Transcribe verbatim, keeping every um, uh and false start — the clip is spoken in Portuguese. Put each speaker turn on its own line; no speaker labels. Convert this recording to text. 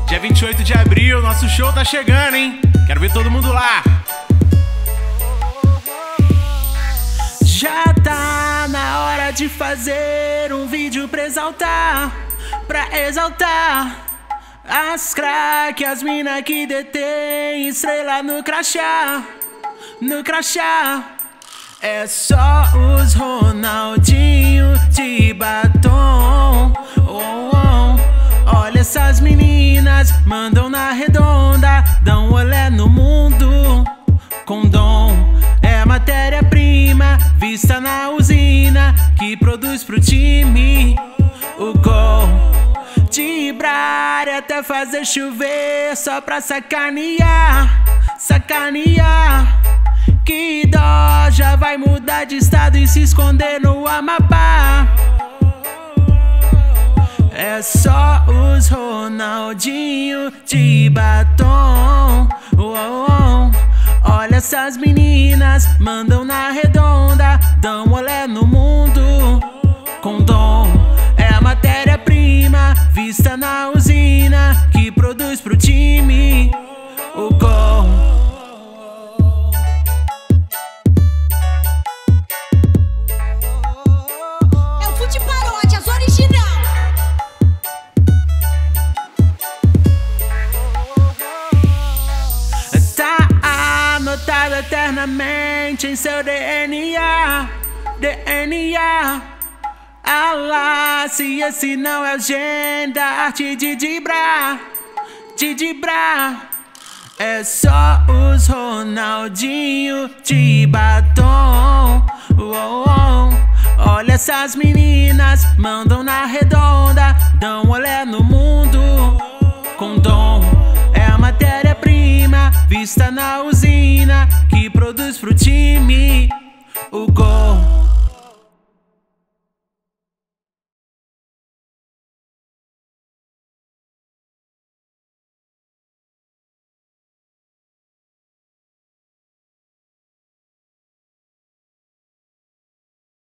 Dia vinte e oito de abril, nosso show tá chegando, hein? Quero ver todo mundo lá.
Já tá na hora de fazer um vídeo pra exaltar, pra exaltar as craque, as mina que detém estrela no crachá, no crachá. É só os Ronaldinho de batom. Oh, oh. Olha essas meninas, mandam na redonda, dão olé no mundo com dom. É matéria-prima vista na usina que produz pro time o gol. De Brari até fazer chover só pra sacanear, sacanear. Que dó, já vai mudar de estado e se esconder no Amapá. É só os Ronaldinho de batom. Oh, oh. Olha essas meninas, mandam na redonda, dão olé no mundo com dom. É a matéria-prima vista na usina que produz pro time o gol. Anotado eternamente em seu D N A, D N A. Alá, se esse não é o gênio da arte de Dibra, de Dibra. É só os Ronaldinho de batom. Oh, oh. Olha essas meninas, mandam na redonda, dão olé no mundo com dom. É a matéria-prima vista na usina que produz pro time o gol.